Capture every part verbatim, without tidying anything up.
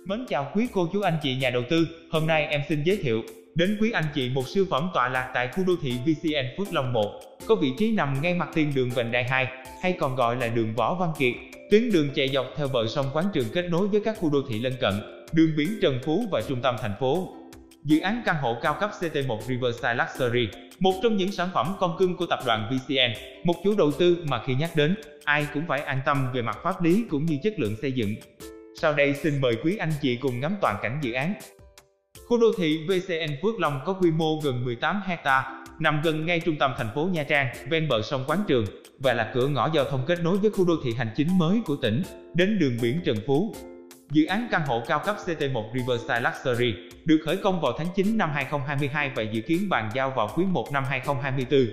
Mến chào quý cô chú anh chị nhà đầu tư, hôm nay em xin giới thiệu đến quý anh chị một siêu phẩm tọa lạc tại khu đô thị vê xê en Phước Long một, có vị trí nằm ngay mặt tiền đường vành đai hai, hay còn gọi là đường Võ Văn Kiệt. Tuyến đường chạy dọc theo bờ sông Quán Trường kết nối với các khu đô thị lân cận, đường biển Trần Phú và trung tâm thành phố. Dự án căn hộ cao cấp xê tê một Riverside Luxury, một trong những sản phẩm con cưng của tập đoàn vê xê en, một chủ đầu tư mà khi nhắc đến, ai cũng phải an tâm về mặt pháp lý cũng như chất lượng xây dựng. Sau đây xin mời quý anh chị cùng ngắm toàn cảnh dự án. Khu đô thị vê xê en Phước Long có quy mô gần mười tám héc ta, nằm gần ngay trung tâm thành phố Nha Trang, ven bờ sông Quán Trường và là cửa ngõ giao thông kết nối với khu đô thị hành chính mới của tỉnh đến đường biển Trần Phú. Dự án căn hộ cao cấp xê tê một Riverside Luxury được khởi công vào tháng chín năm hai nghìn không trăm hai mươi hai và dự kiến bàn giao vào quý một năm hai nghìn không trăm hai mươi tư.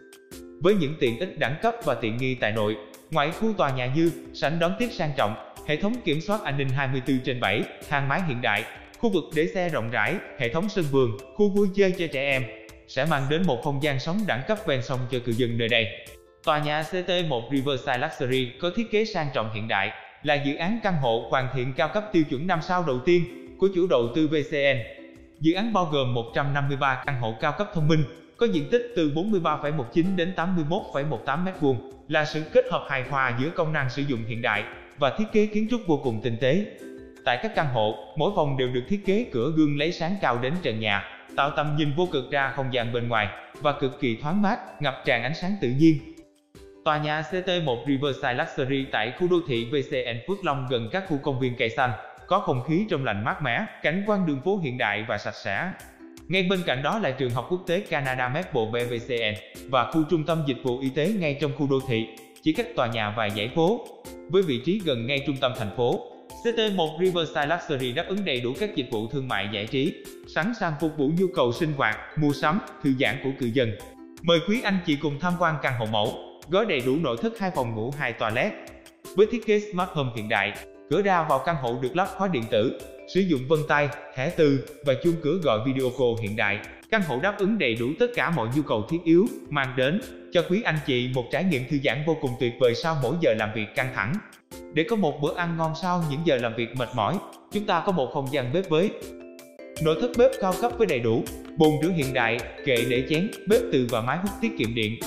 Với những tiện ích đẳng cấp và tiện nghi tại nội, ngoại khu tòa nhà như sảnh đón tiếp sang trọng, hệ thống kiểm soát an ninh hai mươi tư trên bảy, thang máy hiện đại, khu vực để xe rộng rãi, hệ thống sân vườn, khu vui chơi cho trẻ em, sẽ mang đến một không gian sống đẳng cấp ven sông cho cư dân nơi đây. Tòa nhà xê tê một Riverside Luxury có thiết kế sang trọng hiện đại, là dự án căn hộ hoàn thiện cao cấp tiêu chuẩn năm sao đầu tiên của chủ đầu tư vê xê en. Dự án bao gồm một trăm năm mươi ba căn hộ cao cấp thông minh, có diện tích từ bốn mươi ba phẩy một chín đến tám mươi mốt phẩy một tám mét vuông, là sự kết hợp hài hòa giữa công năng sử dụng hiện đại và thiết kế kiến trúc vô cùng tinh tế. Tại các căn hộ, mỗi phòng đều được thiết kế cửa gương lấy sáng cao đến trần nhà, tạo tầm nhìn vô cực ra không gian bên ngoài và cực kỳ thoáng mát, ngập tràn ánh sáng tự nhiên. Tòa nhà xê tê một Riverside Luxury tại khu đô thị vê xê en Phước Long gần các khu công viên cây xanh, có không khí trong lành mát mẻ, cảnh quan đường phố hiện đại và sạch sẽ. Ngay bên cạnh đó là trường học quốc tế Canada Maple Bay vê xê en và khu trung tâm dịch vụ y tế ngay trong khu đô thị, chỉ cách tòa nhà vài dãy phố. Với vị trí gần ngay trung tâm thành phố, xê tê một Riverside Luxury đáp ứng đầy đủ các dịch vụ thương mại giải trí, sẵn sàng phục vụ nhu cầu sinh hoạt, mua sắm, thư giãn của cư dân. Mời quý anh chị cùng tham quan căn hộ mẫu, gói đầy đủ nội thất hai phòng ngủ hai toilet. Với thiết kế Smart Home hiện đại, cửa ra vào căn hộ được lắp khóa điện tử, sử dụng vân tay, thẻ từ và chuông cửa gọi video call hiện đại. Căn hộ đáp ứng đầy đủ tất cả mọi nhu cầu thiết yếu, mang đến cho quý anh chị một trải nghiệm thư giãn vô cùng tuyệt vời sau mỗi giờ làm việc căng thẳng. Để có một bữa ăn ngon sau những giờ làm việc mệt mỏi, chúng ta có một không gian bếp với nội thất bếp cao cấp với đầy đủ bồn rửa hiện đại, kệ để chén, bếp từ và máy hút tiết kiệm điện.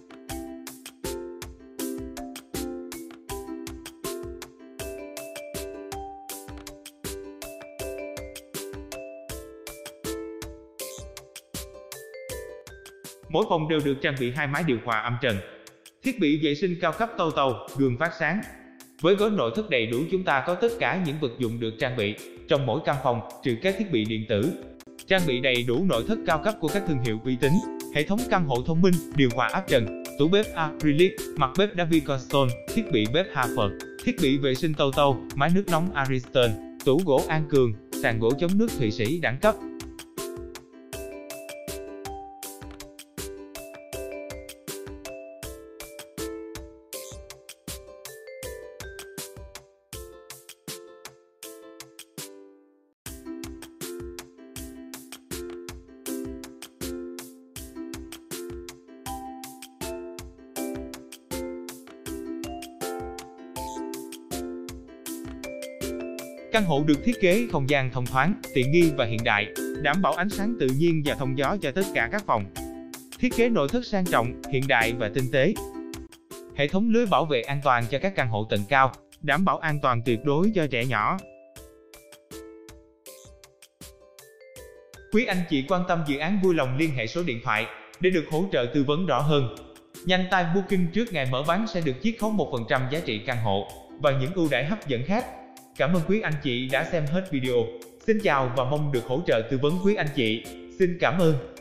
Mỗi phòng đều được trang bị hai máy điều hòa âm trần, thiết bị vệ sinh cao cấp tâu tâu, gương phát sáng. Với gói nội thất đầy đủ, chúng ta có tất cả những vật dụng được trang bị trong mỗi căn phòng, trừ các thiết bị điện tử. Trang bị đầy đủ nội thất cao cấp của các thương hiệu uy tín, hệ thống căn hộ thông minh, điều hòa áp trần, tủ bếp acrylic, mặt bếp đá Vicostone, thiết bị bếp Harper, thiết bị vệ sinh tâu tâu, máy nước nóng Ariston, tủ gỗ An Cường, sàn gỗ chống nước Thụy Sĩ đẳng cấp. Căn hộ được thiết kế không gian thông thoáng, tiện nghi và hiện đại, đảm bảo ánh sáng tự nhiên và thông gió cho tất cả các phòng. Thiết kế nội thất sang trọng, hiện đại và tinh tế. Hệ thống lưới bảo vệ an toàn cho các căn hộ tầng cao, đảm bảo an toàn tuyệt đối cho trẻ nhỏ. Quý anh chị quan tâm dự án vui lòng liên hệ số điện thoại để được hỗ trợ tư vấn rõ hơn. Nhanh tay booking trước ngày mở bán sẽ được chiết khấu một phần trăm giá trị căn hộ và những ưu đãi hấp dẫn khác. Cảm ơn quý anh chị đã xem hết video. Xin chào và mong được hỗ trợ tư vấn quý anh chị. Xin cảm ơn.